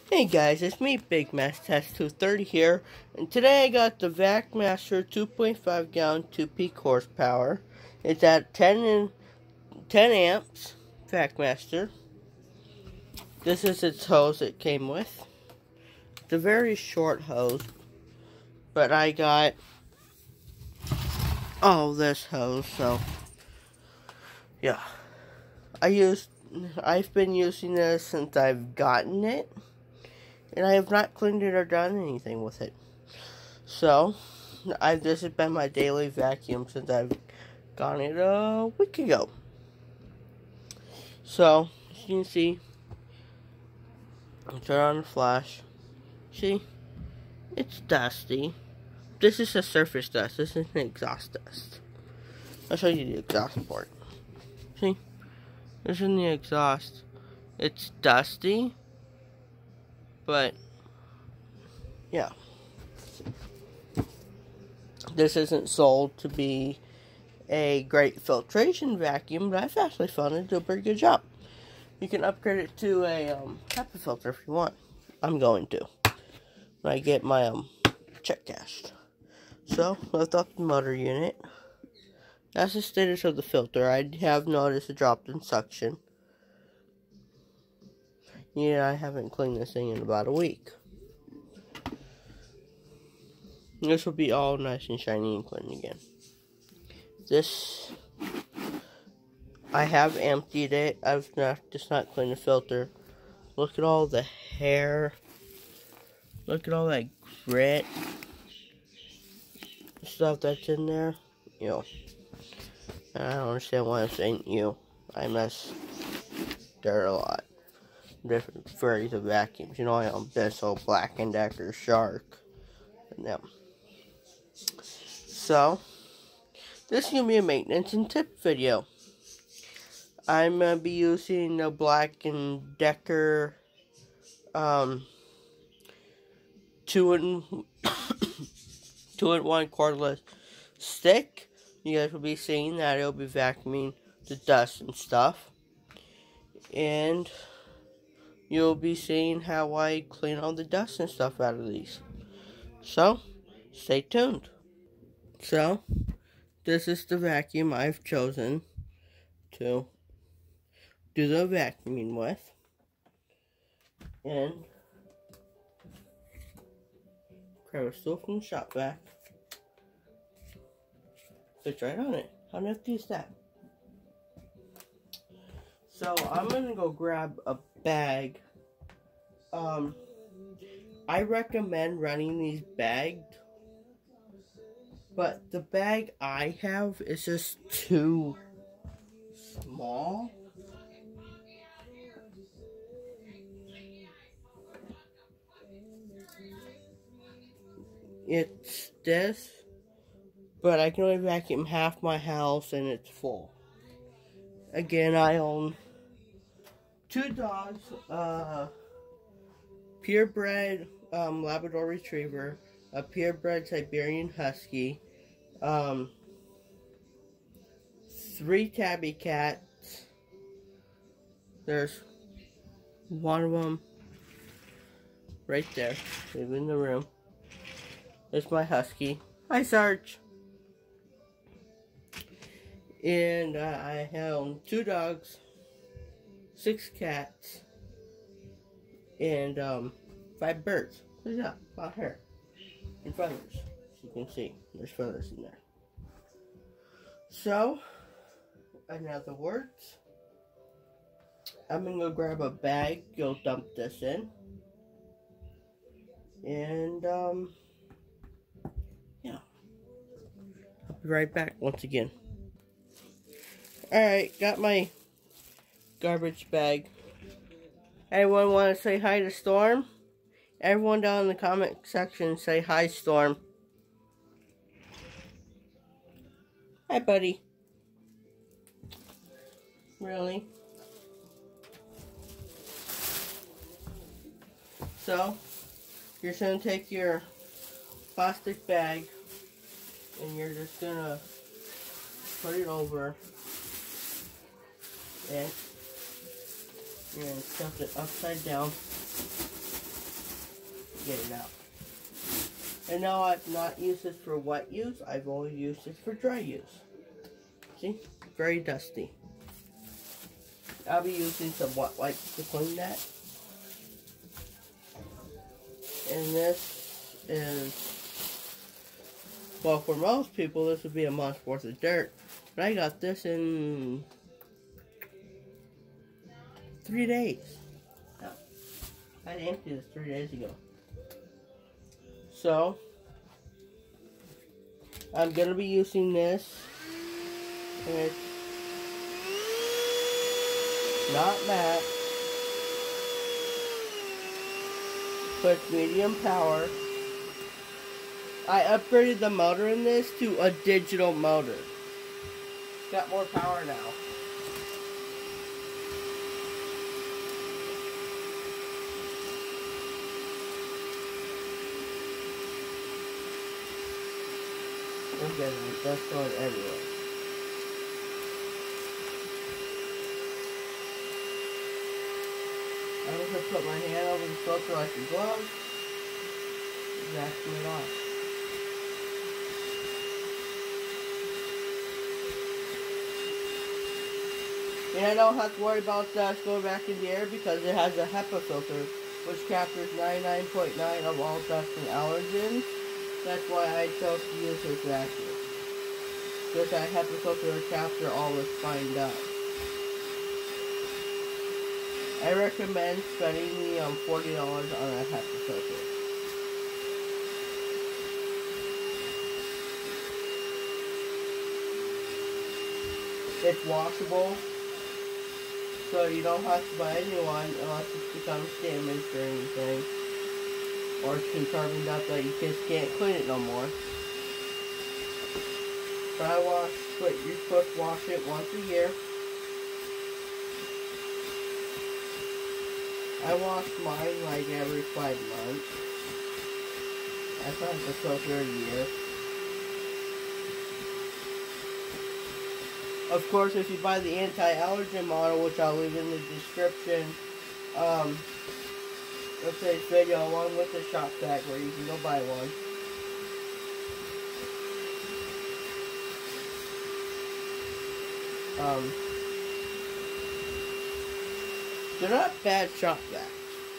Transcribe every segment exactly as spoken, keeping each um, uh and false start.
Hey guys, it's me, Big Mass Test two thirty here, and today I got the VacMaster two point five gallon two peak horsepower. It's at ten and ten amps, VacMaster. This is its hose it came with. It's a very short hose, but I got all this hose, so yeah. I used, I've been using this since I've gotten it. And I have not cleaned it or done anything with it. So, I this has been my daily vacuum since I've gotten it a week ago. So, as you can see, I'll turn on the flash. See, it's dusty. This is a surface dust. This isn't exhaust dust. I'll show you the exhaust port. See, this is the exhaust. It's dusty. But, yeah, this isn't sold to be a great filtration vacuum, but I've actually found it to do a pretty good job. You can upgrade it to a um, HEPA filter if you want. I'm going to when I get my um, check cashed. So, lift up the motor unit. That's the status of the filter. I have noticed a drop in suction. Yeah, I haven't cleaned this thing in about a week. This will be all nice and shiny and clean again. This, I have emptied it. I've not, just not cleaned the filter. Look at all the hair. Look at all that grit. Stuff that's in there. You know, I don't understand why I'm saying you. I mess there a lot. Different varieties of vacuums. You know, I am Bissell, Black and Decker, Shark, and them. So, this is going to be a maintenance and tip video. I'm going to be using the Black and Decker um, two in two in one cordless stick. You guys will be seeing that it'll be vacuuming the dust and stuff. And you'll be seeing how I clean all the dust and stuff out of these. So, stay tuned. So, this is the vacuum I've chosen to do the vacuuming with. And grab a stool from the shop vac. Fits right on it. How nifty is that? So, I'm going to go grab a bag. Um, I recommend running these bagged, but the bag I have is just too small. It's this, but I can only vacuum half my house and it's full. Again, I own two dogs, uh, purebred um, Labrador Retriever, a purebred Siberian Husky, um, three tabby cats. There's one of them right there, living in the room. There's my Husky. Hi, Sarge. And uh, I have two dogs, six cats, and um, five birds. Look at that, about hair and feathers. As you can see, there's feathers in there. So, in other words, I'm gonna go grab a bag. Go dump this in, and um, yeah, I'll be right back once again. Alright, got my garbage bag. Everyone want to say hi to Storm? Everyone down in the comment section say hi, Storm. Hi, buddy. Really? So, you're just going to take your plastic bag and you're just going to put it over it. You're going to tilt it upside down get it out. And now I've not used this for wet use, I've only used it for dry use. See? Very dusty. I'll be using some wet wipes to clean that. And this is, well, for most people this would be a month's worth of dirt. But I got this in three days. No, I emptied this three days ago. So, I'm going to be using this. And it's not matte, but it's medium power. I upgraded the motor in this to a digital motor. It's got more power now. Look at it, that's going everywhere. I'm just going to put my hand over the filter like a glove. Vacuum it off. And I don't have to worry about dust going back in the air because it has a HEPA filter, which captures ninety-nine point nine of all dust and allergens. That's why I chose to use this vacuum. Because that HEPA filter will capture all this fine dust. I recommend spending the um, forty dollars on a HEPA filter. It's washable, so you don't have to buy a new one unless it becomes damaged or anything. Or it's determined up that you just can't clean it no more. But I wash, but you're supposed to wash it once a year. I wash mine like every five months. That's not the filter a year. Of course, if you buy the anti-allergen model, which I'll leave in the description, um, of today's video, along with the shop vac, where you can go buy one. Um, they're not bad shop vacs.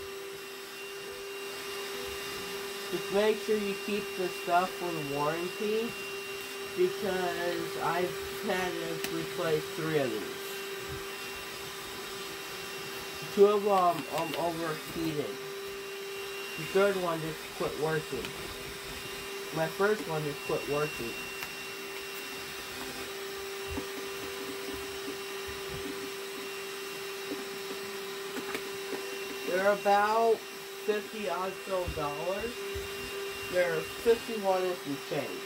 Just make sure you keep the stuff on warranty, because I've had to replace three of these. Two of them um, overheated. The third one just quit working. My first one just quit working. They're about fifty odd so dollars. They're fifty-one and some change.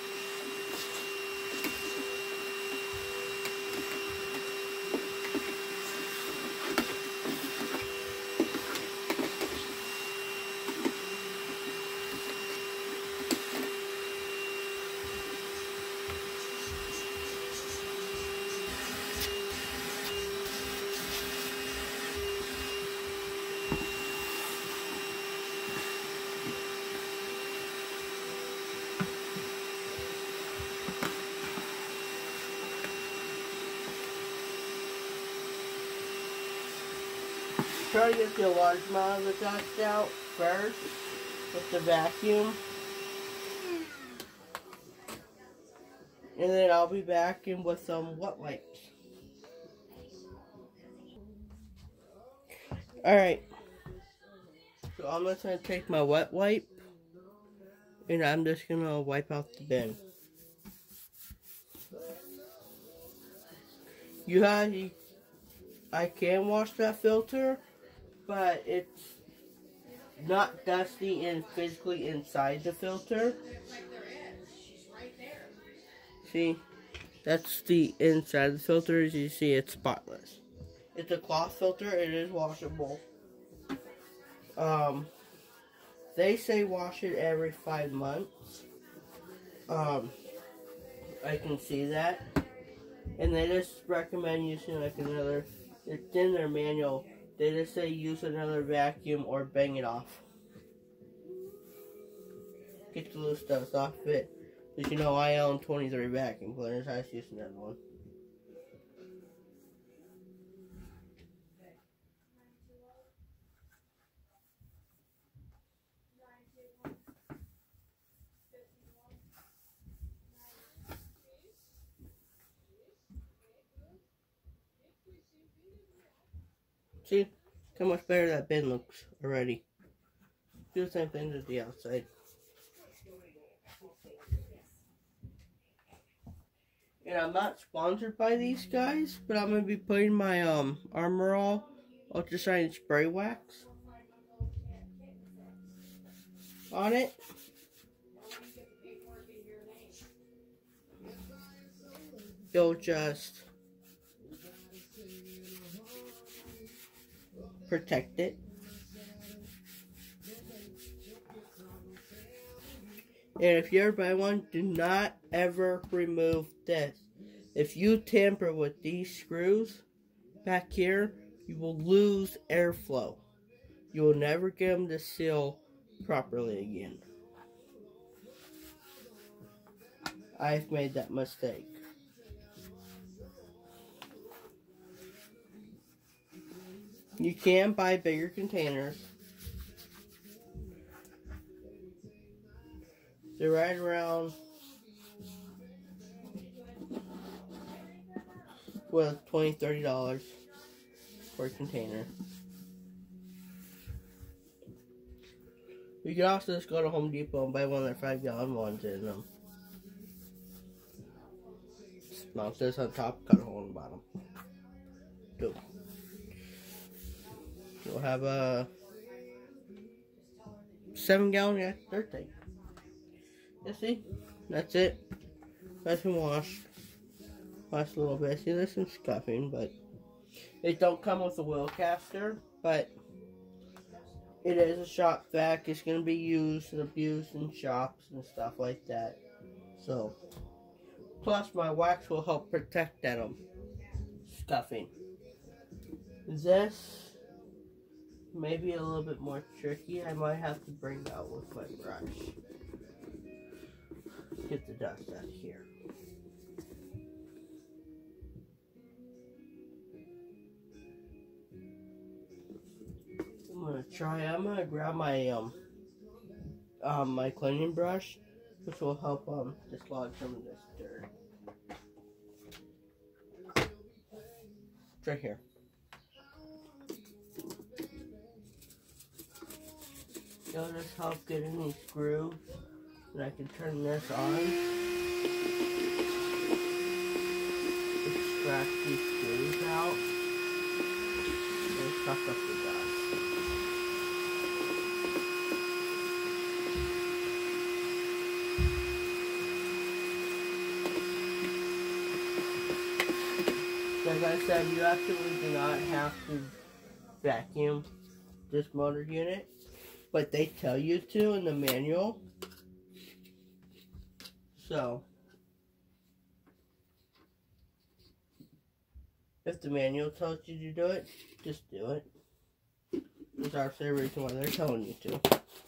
Try to get the large amount of the dust out first with the vacuum. And then I'll be back in with some wet wipes. Alright. So I'm just going to take my wet wipe and I'm just going to wipe out the bin. You have, you, I can wash that filter, but it's not dusty and physically inside the filter. See, that's the inside of the filter. As you see, it's spotless. It's a cloth filter. It is washable. Um, they say wash it every five months. Um, I can see that. And they just recommend using like another, it's in their manual. They just say use another vacuum or bang it off. get the loose dust off of it. Because you know I own twenty-three vacuum cleaners. I just used another one. See how much better that bin looks already. Do the same thing to the outside. And I'm not sponsored by these guys, but I'm going to be putting my um Armor All Ultra Shine Spray Wax on it. You'll just protect it. And if you ever buy one, do not ever remove this. If you tamper with these screws back here, you will lose airflow. You will never get them to seal properly again. I've made that mistake. You can buy bigger containers. They're right around well twenty, thirty dollars for a container. You can also just go to Home Depot and buy one of their five gallon ones in them. Mount this on top, cut a hole in the bottom. Go. You'll have a seven gallon yeah, dirt tank. You see? That's it. That's been washed. Washed a little bit. See, there's some scuffing, but it don't come with a wheel caster, but it is a shop vac. It's going to be used and abused in shops and stuff like that. So, plus my wax will help protect that um, scuffing. This may be a little bit more tricky. I might have to bring it out with my brush. Get the dust out of here. I'm gonna try. I'm gonna grab my um um my cleaning brush, which will help um dislodge some of this dirt. It's right here. It'll just help get in these grooves. And I can turn this on. Extract these screws out. And suck up the dust. Like I said, you absolutely do not have to vacuum this motor unit, but they tell you to in the manual. So, if the manual tells you to do it, just do it. There's actually a reason why they're telling you to.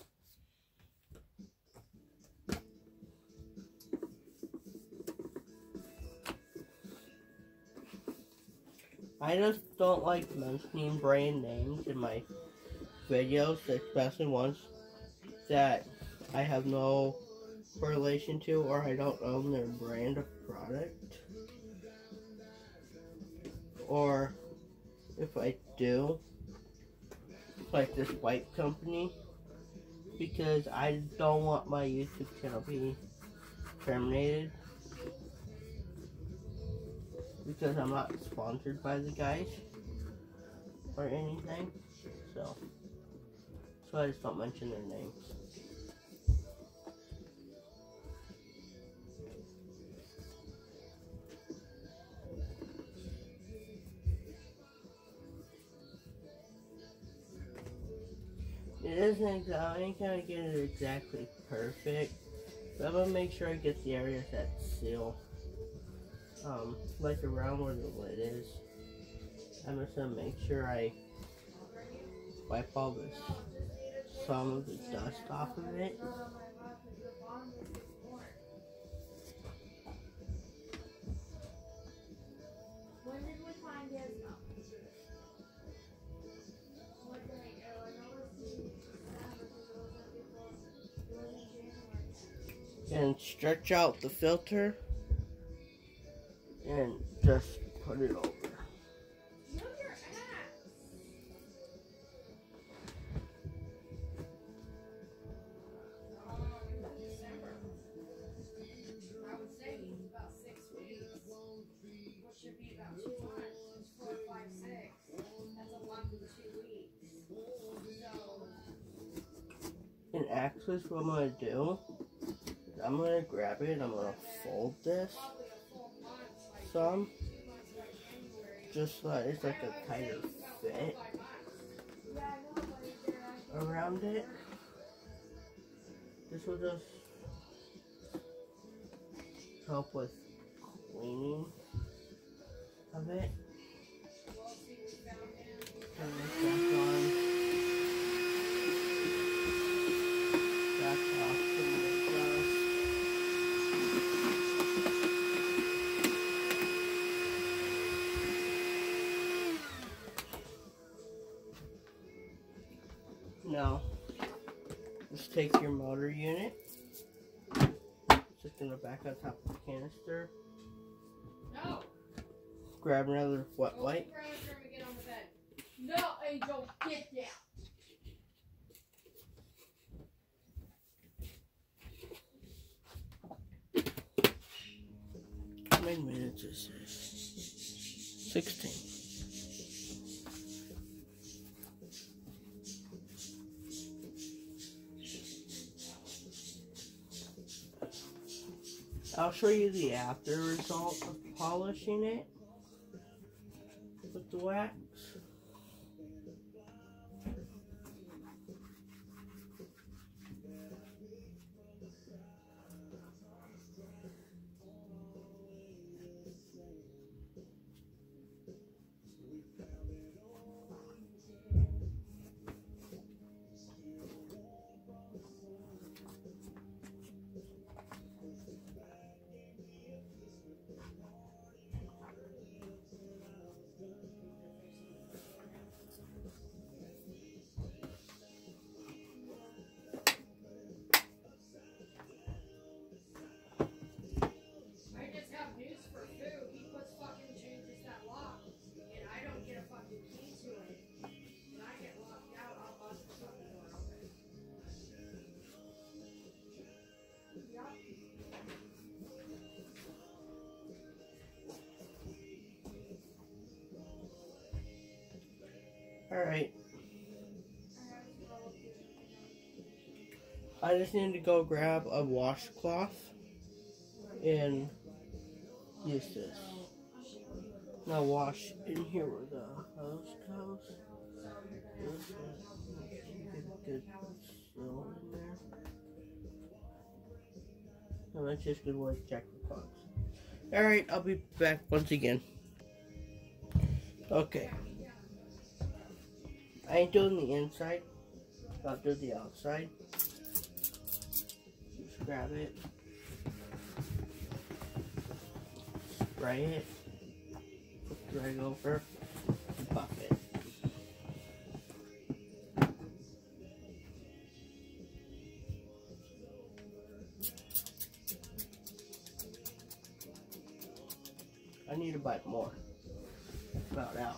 I just don't like mentioning brand names in my videos, especially ones that I have no correlation to or I don't own their brand of product. Or if I do, like this wipe company, because I don't want my YouTube channel to be terminated. Because I'm not sponsored by the guys or anything, so so I just don't mention their names. It isn't exactly, I ain't gonna get it exactly perfect, but I'm gonna make sure I get the areas that seal. Um, like around where the lid is. I'm just gonna make sure I wipe all this, some of the dust off of it. and stretch out the filter and just put it over. And actually, what I'm going to do, I'm going to grab it, I'm going to fold this some, just so that it's like a tighter fit around it. This will just help with cleaning of it. Turn this back on. Back off some of the dust. Now, just take your motor unit, just in the back on top of the canister. No. Grab another wet wipe. No, Angel, get down. How many minutes is this? sixteen. I'll show you the after result of polishing it with the wax. Alright. I just need to go grab a washcloth and use this. Now wash in here where the hose goes. This is, get a good seal in there. And that's just a good way to check the bugs. Alright, I'll be back once again. Okay. I ain't doing the inside, I'll do the outside. Just grab it, spray it, put the rag over, and buff it. I need to buy more. About out.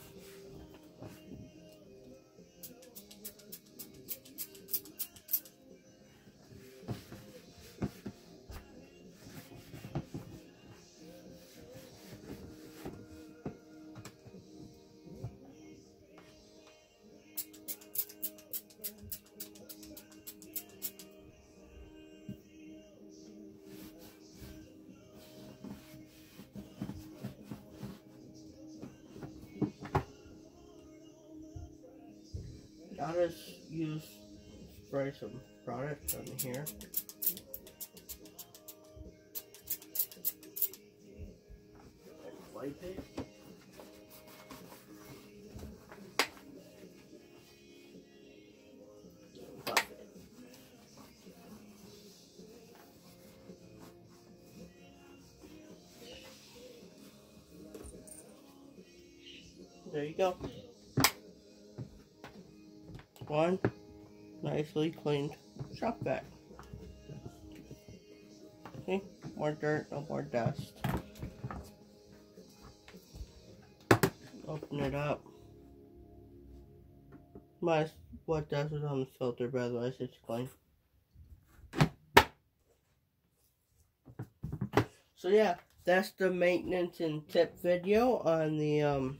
I'll just use, spray some product on here. And wipe it. And buff it. There you go. One nicely cleaned shop vac. See? More dirt, no more dust. Open it up. My what dust is on the filter, but otherwise it's clean. So yeah, that's the maintenance and tip video on the um.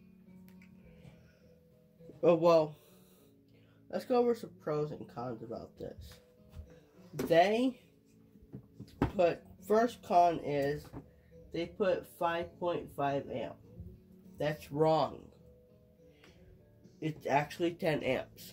Oh well. Let's go over some pros and cons about this. They put, first con is they put five point five amp. That's wrong. It's actually ten amps.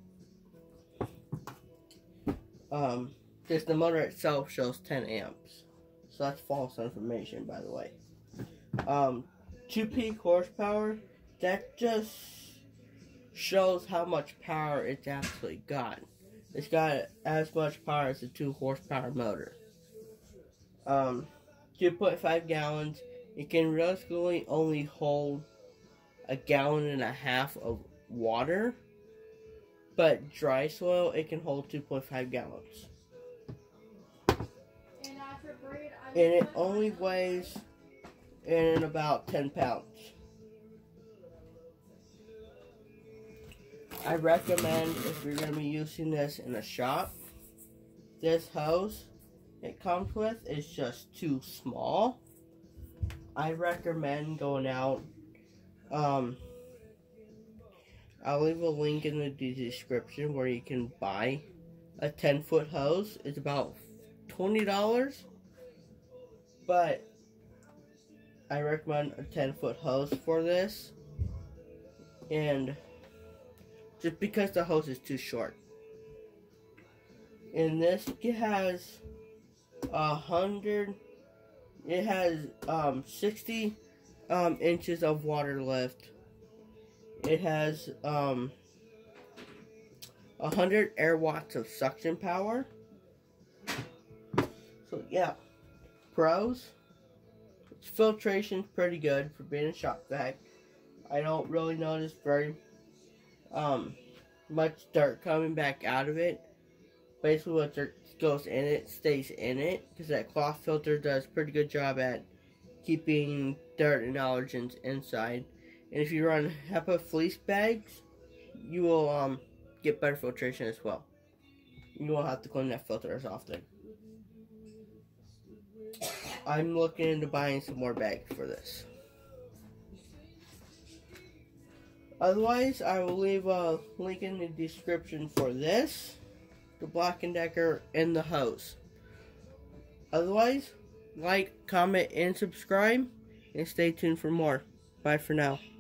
Um, just the motor itself shows ten amps. So that's false information, by the way. Um, two peak horsepower, that just shows how much power it's actually got. It's got as much power as a two horsepower motor. Um, two point five gallons. It can realistically only hold a gallon and a half of water, but dry soil it can hold two point five gallons. And it only weighs in about ten pounds. I recommend, if you're going to be using this in a shop, this hose it comes with is just too small. I recommend going out. Um, I'll leave a link in the description where you can buy a ten foot hose. It's about twenty dollars. But I recommend a ten foot hose for this. And just because the hose is too short. And this it has a hundred, it has um, sixty um, inches of water lift. It has um, one hundred air watts of suction power. So yeah, pros. Its filtration's pretty good for being a shop vac. I don't really notice very um, much dirt coming back out of it. Basically what dirt goes in it stays in it, because that cloth filter does a pretty good job at keeping dirt and allergens inside. And if you run HEPA fleece bags, you will um, get better filtration as well. You won't have to clean that filter as often. I'm looking into buying some more bags for this. Otherwise, I will leave a link in the description for this, the Black and Decker, and the hose. Otherwise, like, comment, and subscribe, and stay tuned for more. Bye for now.